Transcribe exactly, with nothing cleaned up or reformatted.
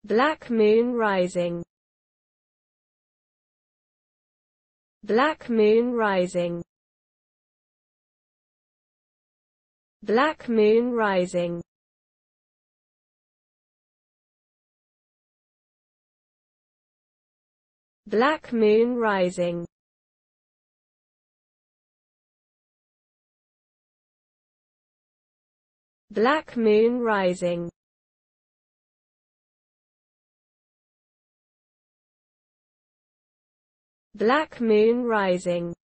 Black moon rising. Black moon rising. Black moon rising. Black moon rising. Black moon rising. Black moon rising.